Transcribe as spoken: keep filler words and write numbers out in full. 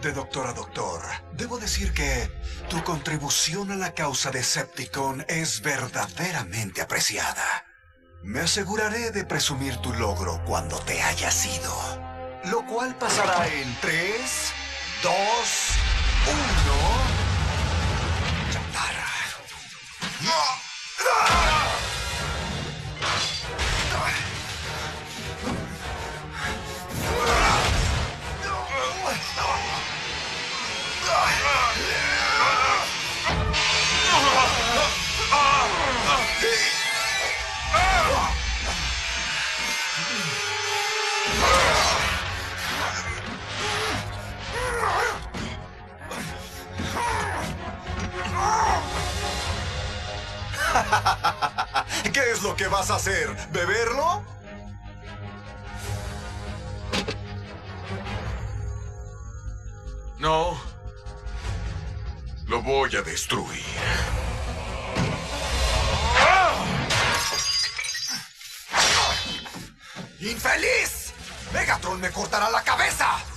De doctor a doctor, debo decir que tu contribución a la causa Decepticon es verdaderamente apreciada. Me aseguraré de presumir tu logro cuando te hayas ido. Lo cual pasará en tres, dos, uno... Chatarra. ¿Qué es lo que vas a hacer? ¿Beberlo? No. Lo voy a destruir. ¡Infeliz! ¡Megatron me cortará la cabeza!